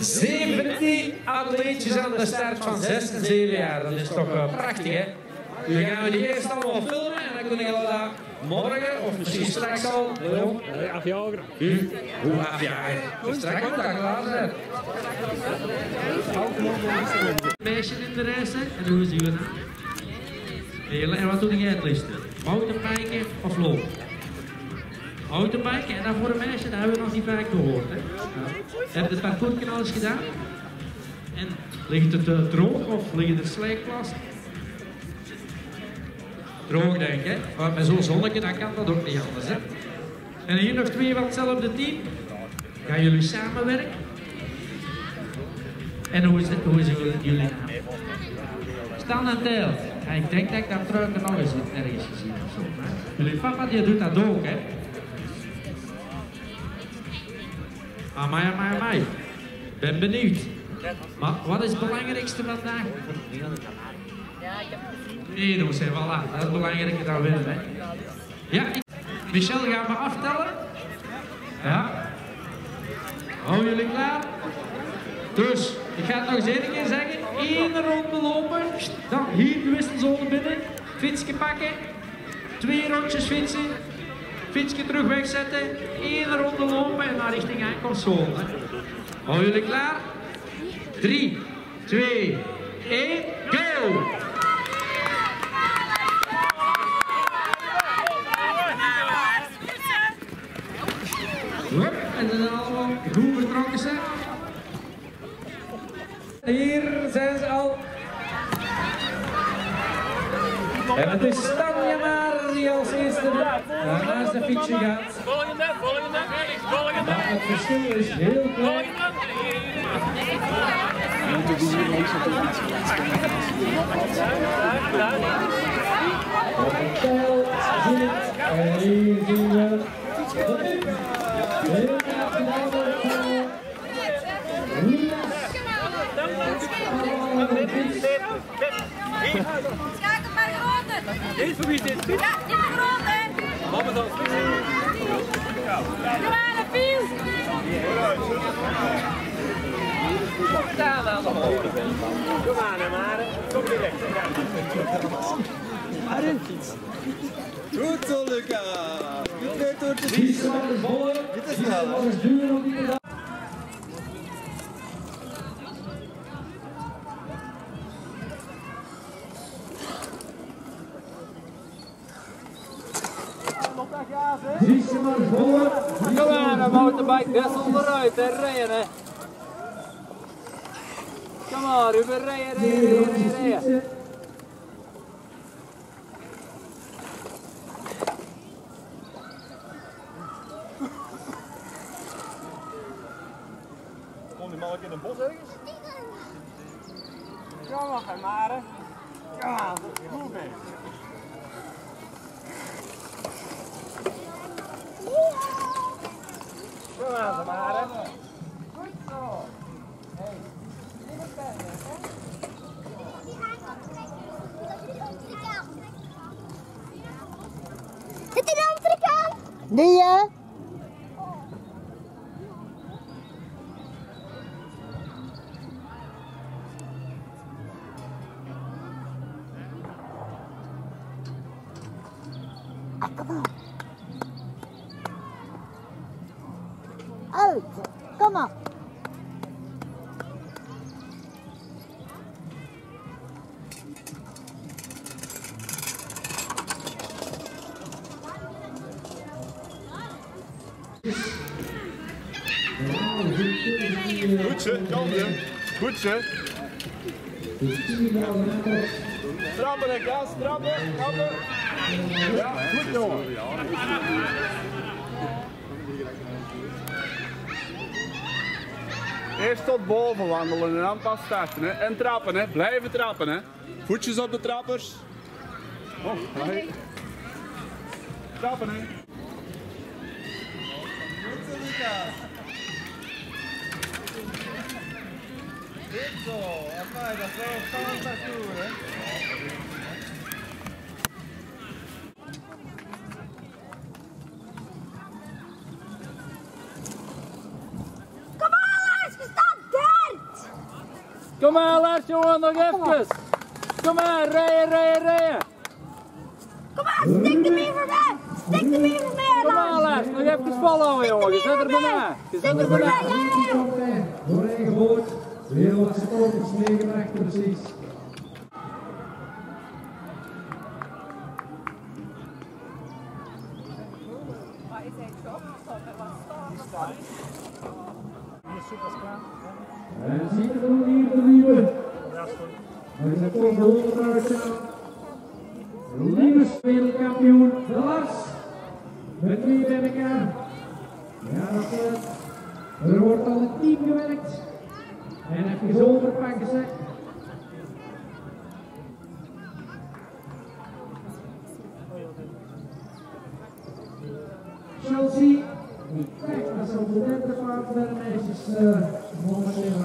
17 atleetjes aan de start van 6 en 7 jaar. Dat is toch prachtig, hè? Nu gaan we die eerst allemaal filmen en dan kunnen jullie dat morgen of misschien straks al. Afjagen. Hoe afjagen? Straks moet dat klaar zijn. Meisje in de race en hoe zien we dat? En wat doe jij het liefst? Mountainbiken of lopen? Mountainbiken en dan voor een meisje, dat hebben we nog niet vaak gehoord. Hè? Heb je het parcours al eens gedaan? En ligt het droog of liggen er slijkplassen? Droog denk ik, hè? Maar met zo'n zonnetje dan kan dat ook niet anders. Hè? En hier nog 2 van hetzelfde team. Gaan jullie samenwerken? En hoe is jullie naam? Stan en Teel. Ja, ik denk dat ik dat truiken nog eens ergens gezien of zo. Hè? Jullie papa die doet dat ook, hè? Amai. Ben benieuwd. Maar wat is het belangrijkste vandaag? Meedoen zijn, voilà. Dat is belangrijker dan winnen, hè? Ja, Michel, gaan we aftellen? Ja. Hou jullie klaar? Dus, ik ga het nog eens één keer zeggen. 1 ronde lopen. Dan hier de wisselzone binnen. Fietsje pakken. 2 rondjes fietsen. Fietsje terug wegzetten. 1 ronde lopen en naar richting aankomstzone. Hou jullie klaar? 3, 2, 1, go! En ze zijn allemaal goed vertrokken zijn. Hier zijn ze al. En het is Tanja maar die als eerste naast de fietsje gaat. Volgende. Maar het verschil is heel klein. Op het pijl zie ik. En hier zien we heel graag gedaan wordt Schakel maar groter! Dit voor wie is dit? Ja, die van groter! Mama dan. Kom maar, Piel! Daar aan de hand. Kom aan, Mare. Kom direct. Arjen fiets. Goed zo, Luca. Wie is er aan de bollen? Wie is er aan het duwen op die dag? Kom aan, een motorbike best onderuit en rijden. Kom maar, Ruben, rijden. Kom die man in een bos ergens? Kom maar, Mare. Kom aan, goed mee. Kom aan, Mare. Goed zo. Hey, niet een pen, hè? Zit die de andere kant? Die Kom op. Uit. Kom op. Goed zo, kalm. Goed zo. Trappen en gas, trappen. Ja, goed jongen. Eerst tot boven wandelen en dan pas starten. Hè. En trappen, hè. Blijven trappen. Hè. Voetjes op de trappers. Oh, nee. Trappen, hè. Goed zo, Lucas. Goed zo. Amai, dat is wel een spannend parcours, hè. Kom aan, Lars, je staat daar! Kom maar Lars jongen, nog even. Kom maar, rijden. Kom maar, stik de meer voorbij. Stik de meer voorbij. Kom maar Lars, nog even volhouden jongen. Je zet er bijna. Door eigen boot. Weer wat supporters meegebracht precies. En ziet er nog hier de nieuwe. Er is een volgende Liebes wereldkampioen de Lars. Met wie bij elkaar. Ja, er wordt al een team gewerkt. En even overpakken ze. Chelsea. Kijk, dat is op de derde plaats bij de meisjes momenteel.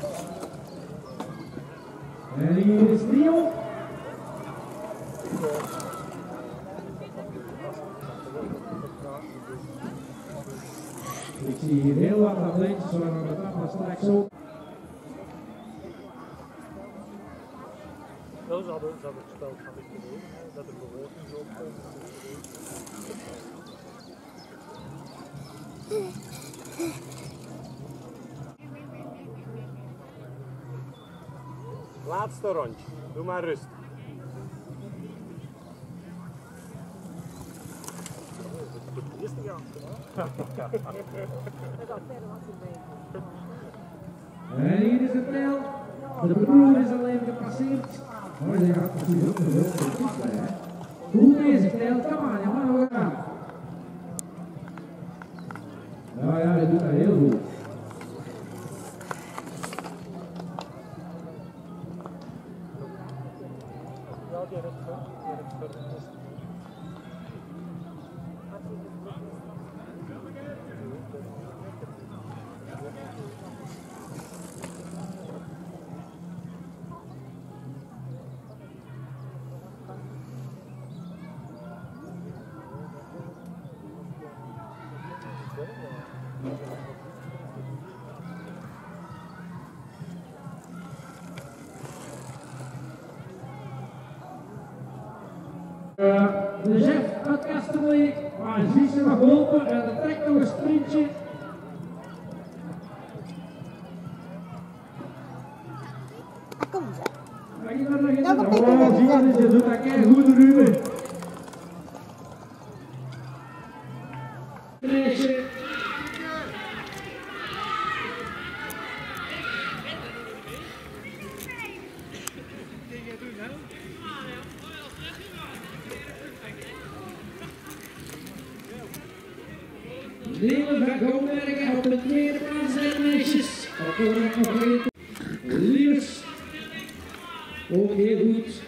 En hier is Rio. Ik zie hier heel wat atleetjes waar we dat straks ook. Wel, ze hadden het spel van dit gedaan, dat de bevolking zo Laatste rondje, doe maar rustig. De eerste gang. En hier is het tel. De broer is al even gepasseerd. Oh, die gaat natuurlijk ook nog wel. Goed bezig, tel. Kom aan, ja, maar we gaan. Nou ja, hij doet dat heel goed. De chef uit Castelli, maar ziet ze nog lopen en er trekt nog een sprintje. Kom eens. Mag je daar nog eens in? Oh, zie je, je doet dat kei goed, Ruben. Meisje. Leeuwen van Gouwbergen op de tweede plaats zijn de meisjes. Liers. Ook heel goed.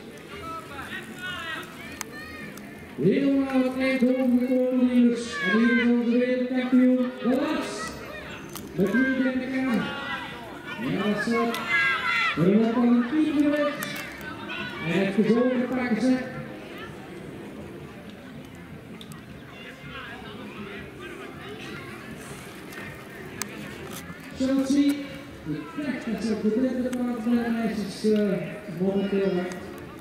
Helemaal wat eind overgekomen, Liers. En hier is onze wereldkampioen, de Lars. Met wie bij elkaar. Ja, dat is zo. Er wordt al een team gewerkt. En hij heeft gezogen pakken ze. Chelsea, ik dacht dat ze op de derde plaats bij de meisjes momenteel wacht.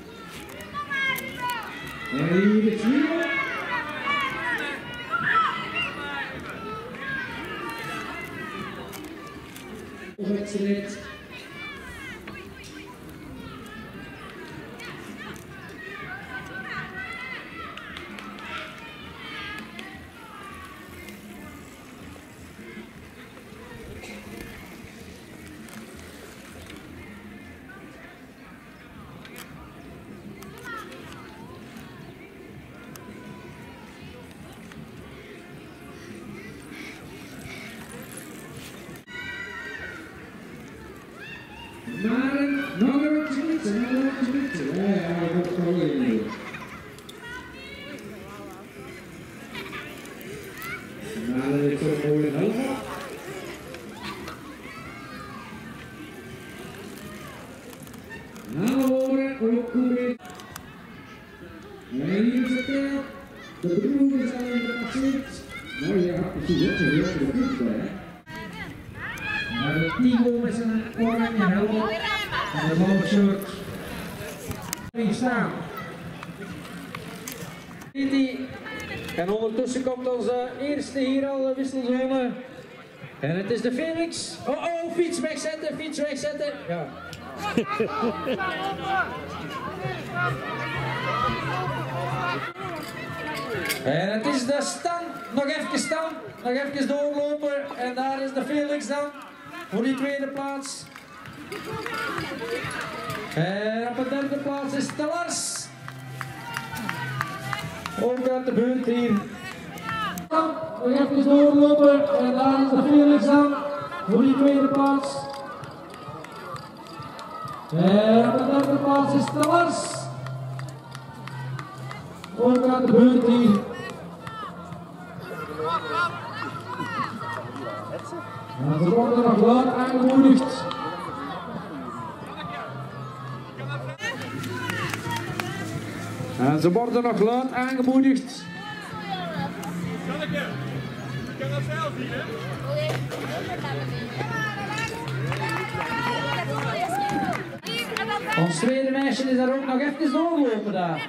En hier is Rio. Wedstrijd. Maar nog een rondje spitsen, nog een rondje spitsen. Ja, dat wordt wel in. Maar dat is ook mooi helemaal. Alle horen, ook goed mee. En hier is het tel. De broer is al even gepasseerd. Nou, je gaat precies ook zo heel veel goed bij, hè. Maar de Tigo met zijn oranje helm. En de loopshirt. Hier staan. En ondertussen komt onze eerste hier al de wisselzone. En het is de Felix. Oh, fiets wegzetten, fiets wegzetten. Ja. En het is de stand. Nog even stand. Nog even doorlopen. En daar is de Felix dan. Voor die tweede plaats. En op de derde plaats is de Lars. Ook uit de buurt hier. Nog even doorlopen. En daar is de Felix dan. Voor die tweede plaats. En op de derde plaats is de Lars. Ook uit de buurt hier. En ze worden nog luid aangemoedigd. En ze worden nog luid aangemoedigd. Kan dat zelf zien, hè? Ons tweede meisje is daar ook nog even doorlopen daar.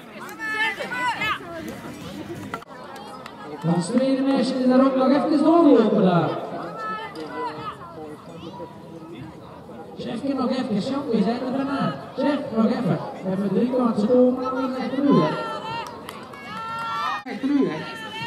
Ons tweede meisje is daar ook nog even doorlopen daar. Chefje, nog even, Jan, we zijn er bijna. Chef, nog even. We hebben 3 kwart seconden, maar we zijn echt nu, hè. Echt nu, hè.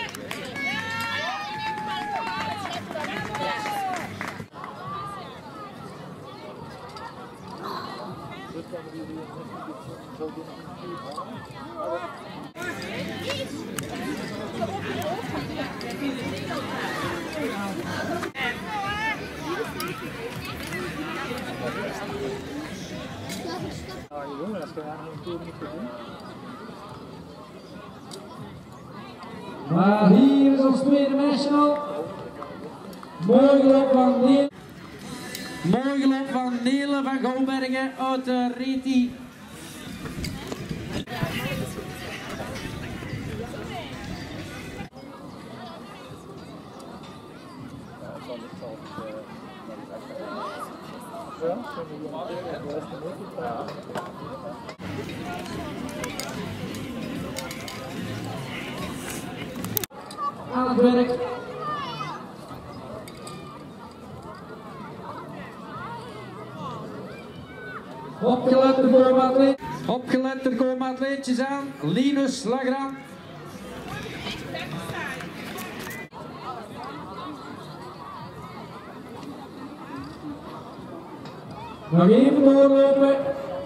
Jongen, dat kan eigenlijk niet doen. Maar hier is ons tweede meisje al. Mooi geloof van Nele. Mooi geloof van Nele van Gouwbergen uit de Reti. Aan het werk. Opgelet, er komen atleetjes aan. Linus Lagrand. Nog even doorlopen.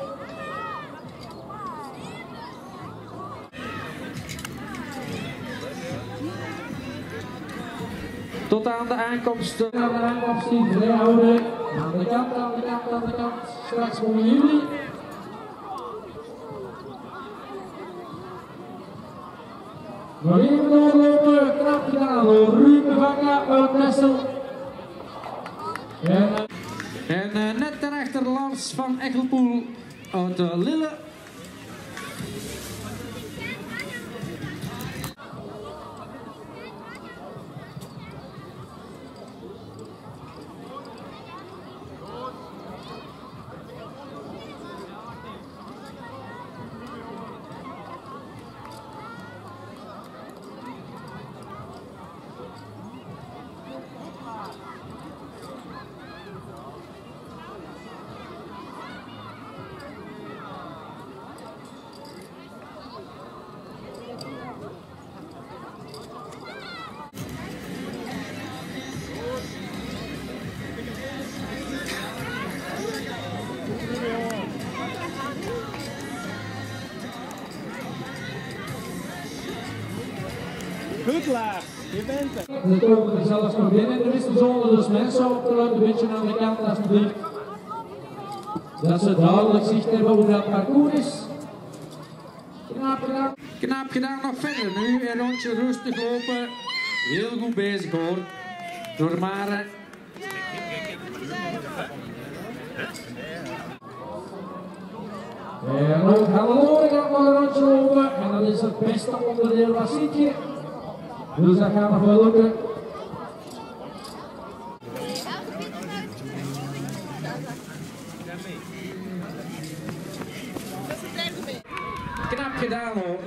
Tot aan de aankomst. Aan de aankomst die vrij houden. Aan de kant, aan de kant, aan de kant. Straks komen jullie. Nog even doorlopen. Knap gedaan door Ruben Vanka uit Nessel. En net daarachter Lars van Echelpoel uit Lille. Goed Lars, je bent er. We komen er zelfs nog binnen in de wisselzone, dus mensen op een beetje aan de kant alsjeblieft. Dat ze duidelijk zicht hebben hoe dat parcours is. Knap gedaan. Knap gedaan, nog verder. Nu een rondje rustig lopen. Heel goed bezig hoor. Door Mare. En ook Hannelore gaat nog een rondje lopen. En dat is het beste onderdeel van Sietje. Dus dat gaat nog wel lukken. Knap gedaan hoor.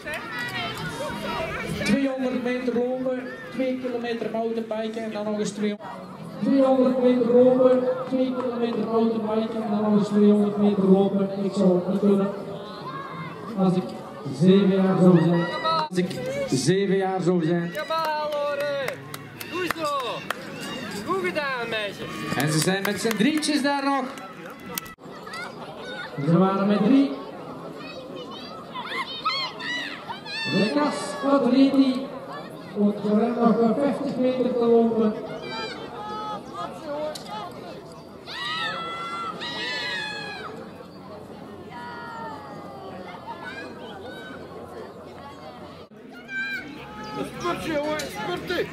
200 meter lopen, 2 kilometer mountainbiken en dan nog eens 200 meter lopen, 2 kilometer mountainbiken en dan nog eens 200 meter lopen. Ik zou het niet kunnen als ik 7 jaar zou zijn. Als ik 7 jaar zou zijn. Jawel, Lore. Goed zo. Goed gedaan, meisje. En ze zijn met z'n drietjes daar nog. Ze waren met 3. De kas, wat reed die? Wordt voor hem nog 50 meter te lopen. Spurt jongen, spurt!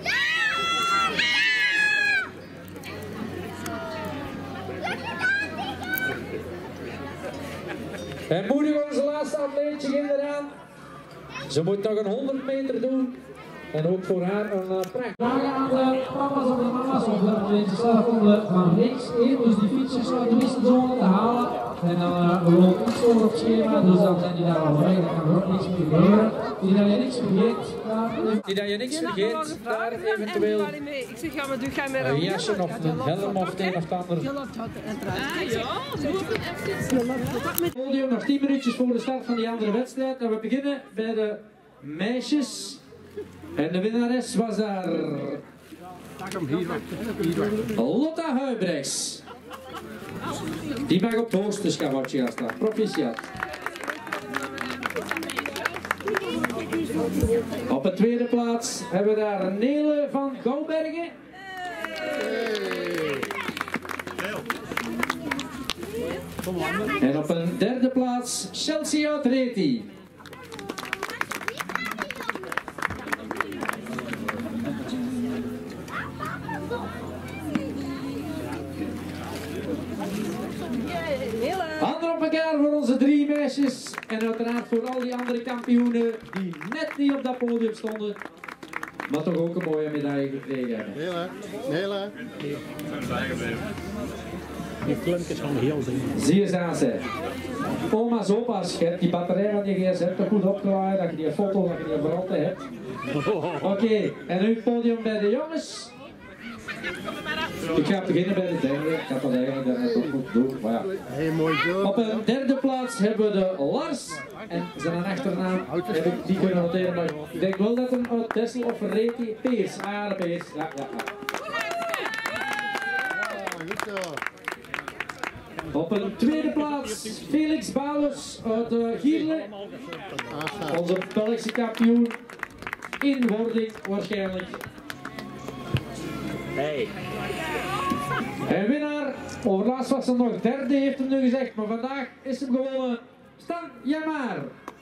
En moedig onze laatste atleetje ging eraan. Ze moet nog een 100 meter doen. En ook voor haar een pracht. Vragen aan de papa's of de mama's of de mensen zelf om van links in. Dus die fietsers uit de wisselzone te halen. En dan loopt iets over op het schema. Dus dan zijn die daar al bij. Dan kan er ook niks meer gebeuren. Die dat je niks vergeet. Daar eventueel Ik zeg, ja, maar doe jij meer een jasje of een helm of het een of het ander. Podium, nog 10 minuutjes voor de start van die andere wedstrijd. En we beginnen bij de meisjes. En de winnares was daar Lotta Huibrechts. Die mag op het hoogste schavotje gaan staan. Proficiat. Op de tweede plaats hebben we daar Nele van Gouwbergen. En op een derde plaats Chelsea uit Reti. Handen op elkaar voor onze 3 meisjes en uiteraard voor al die andere kampioenen die net niet op dat podium stonden, maar toch ook een mooie medaille gekregen hebben. Nele. Die filmpjes van heel ding. Zie je aan ze. Oma's, opa's, je hebt die batterij van je gsm toch goed opdraaien, dat je die foto, dat je die branden hebt. Oké, en nu het podium bij de jongens. Ik ga beginnen bij de derde. Ik had dat eigenlijk daarnet ook goed doen. Maar ja. Heel mooi zo. Op een derde plaats hebben we de Lars. En zijn achternaam heb ik niet kunnen noteren, maar ik denk wel dat hem uit Dessel of Reti Peers. Ah, de Peers. Ja. Goed zo. Op een tweede plaats Felix Bouwers uit Gierle. Onze Belgische kampioen in wording waarschijnlijk. Hey. En winnaar, overlaatst was hij nog derde, heeft hem nu gezegd, maar vandaag is hem gewonnen. Stan Jamar.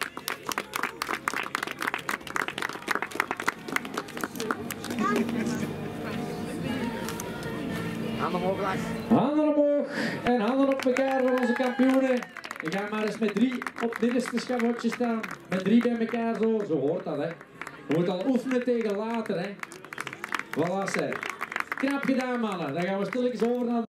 Handen omhoog, Lars. Handen omhoog en handen op elkaar voor onze kampioenen. We gaan maar eens met 3 op het middenste schavotje staan. Met 3 bij elkaar zo hoort dat hè. Je moet al oefenen tegen later hè. Voilà zeg. Knap gedaan mannen, dan gaan we stilletjes over naar